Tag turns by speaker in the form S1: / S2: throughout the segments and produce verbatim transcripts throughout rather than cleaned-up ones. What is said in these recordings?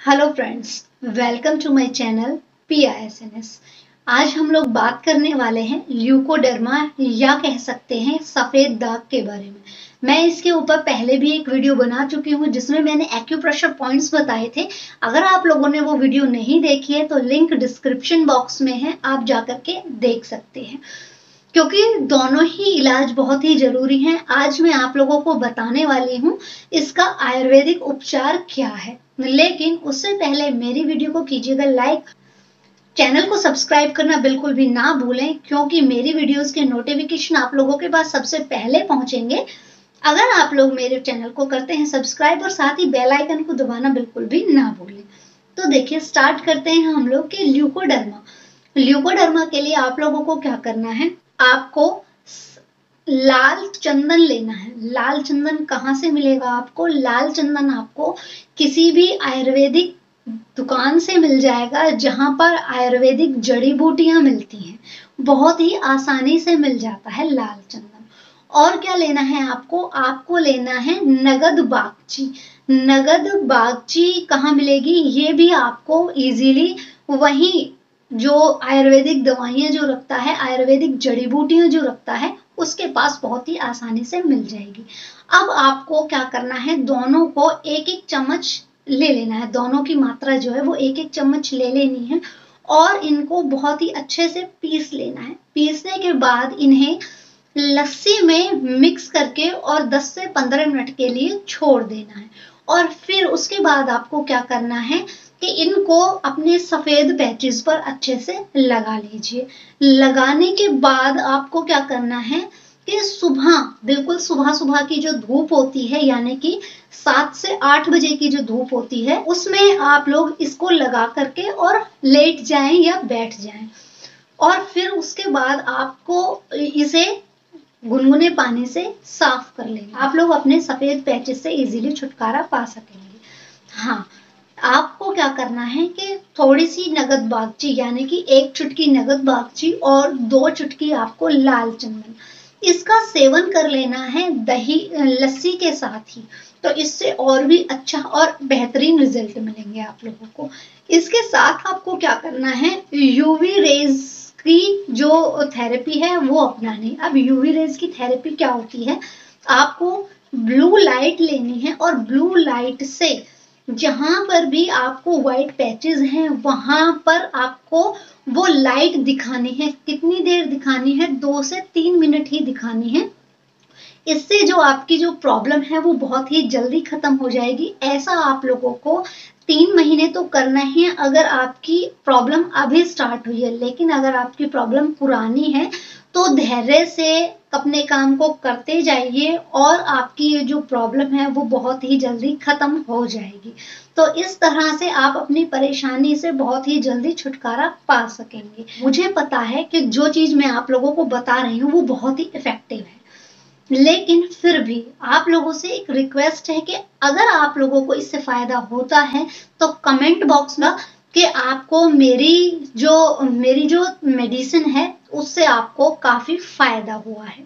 S1: Hello friends, welcome to my channel P I S N S. आज हम लोग बात करने वाले हैं ल्यूकोडर्मा या कह सकते हैं सफेद दाग के बारे में। मैं इसके ऊपर पहले भी एक वीडियो बना चुकी हूँ जिसमें मैंने एक्यूप्रेशर पॉइंट्स बताए थे। अगर आप लोगों ने वो वीडियो नहीं देखी है तो लिंक डिस्क्रिप्शन बॉक्स में है, आप जाकर के देख सकते हैं, क्योंकि दोनों ही इलाज बहुत ही जरूरी हैं। आज मैं आप लोगों को बताने वाली हूँ इसका आयुर्वेदिक उपचार क्या है, लेकिन उससे पहले मेरी वीडियो को कीजिएगा लाइक, चैनल को सब्सक्राइब करना बिल्कुल भी ना भूलें, क्योंकि मेरी वीडियोस के नोटिफिकेशन आप लोगों के पास सबसे पहले पहुंचेंगे अगर आप लोग मेरे चैनल को करते हैं सब्सक्राइब, और साथ ही बेल आइकन को दबाना बिल्कुल भी ना भूलें। तो देखिए, स्टार्ट करते हैं हम लोग के ल्यूकोडर्मा। ल्यूकोडर्मा के लिए आप लोगों को क्या करना है, आपको लाल चंदन लेना है। लाल चंदन कहाँ से मिलेगा आपको? लाल चंदन आपको किसी भी आयुर्वेदिक दुकान से मिल जाएगा जहां पर आयुर्वेदिक जड़ी बूटियां मिलती हैं। बहुत ही आसानी से मिल जाता है लाल चंदन। और क्या लेना है आपको? आपको लेना है नगद बागची। नगद बागची कहाँ मिलेगी? ये भी आपको इजीली वही जो आयुर्वेदिक दवाइयां जो रखता है, आयुर्वेदिक जड़ी बूटियां जो रखता है, उसके पास बहुत ही आसानी से मिल जाएगी। अब आपको क्या करना है, दोनों को एक एक चम्मच ले लेना है। दोनों की मात्रा जो है वो एक एक चम्मच ले लेनी है और इनको बहुत ही अच्छे से पीस लेना है। पीसने के बाद इन्हें लस्सी में मिक्स करके और दस से पंद्रह मिनट के लिए छोड़ देना है। और फिर उसके बाद आपको क्या करना है कि इनको अपने सफेद पैचेस पर अच्छे से लगा लीजिए। लगाने के बाद आपको क्या करना है कि सुबह, बिल्कुल सुबह सुबह की जो धूप होती है, यानी कि सात से आठ बजे की जो धूप होती है, उसमें आप लोग इसको लगा करके और लेट जाएं या बैठ जाएं। और फिर उसके बाद आपको इसे गुनगुने पानी से साफ कर लेंगे। आप लोग अपने सफेद पैचेस से इजीली छुटकारा पा सकेंगे। हाँ, आपको क्या करना है कि थोड़ी सी नगद बागची, यानी कि एक चुटकी नगद बागची और दो चुटकी आपको लाल चंदन, इसका सेवन कर लेना है दही लस्सी के साथ ही। तो इससे और भी अच्छा और बेहतरीन रिजल्ट मिलेंगे आप लोगों को। इसके साथ आपको क्या करना है, यूवी रेज की जो थेरेपी है वो अपनानी। अब यूवी रेज की थेरेपी क्या होती है, आपको ब्लू लाइट लेनी है और ब्लू लाइट से जहां पर भी आपको व्हाइट पैचेस हैं वहां पर आपको वो लाइट दिखानी है। कितनी देर दिखानी है? दो से तीन मिनट ही दिखानी है। इससे जो आपकी जो प्रॉब्लम है वो बहुत ही जल्दी खत्म हो जाएगी। ऐसा आप लोगों को तीन महीने तो करना ही है अगर आपकी प्रॉब्लम अभी स्टार्ट हुई है। लेकिन अगर आपकी प्रॉब्लम पुरानी है तो धैर्य से अपने काम को करते जाइए और आपकी ये जो प्रॉब्लम है वो बहुत ही जल्दी खत्म हो जाएगी। तो इस तरह से आप अपनी परेशानी से बहुत ही जल्दी छुटकारा पा सकेंगे। मुझे पता है कि जो चीज मैं आप लोगों को बता रही हूँ वो बहुत ही इफेक्टिव है, लेकिन फिर भी आप लोगों से एक रिक्वेस्ट है कि अगर आप लोगों को इससे फायदा होता है तो कमेंट बॉक्स में कि आपको मेरी जो मेरी जो मेडिसिन है उससे आपको काफी फायदा हुआ है।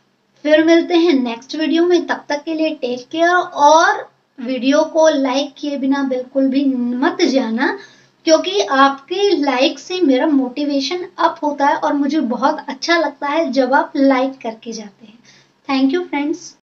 S1: फिर मिलते हैं नेक्स्ट वीडियो में, तब तक के लिए टेक केयर। और वीडियो को लाइक किए बिना बिल्कुल भी मत जाना, क्योंकि आपके लाइक से मेरा मोटिवेशन अप होता है और मुझे बहुत अच्छा लगता है जब आप लाइक करके जाते हैं। Thank you, friends.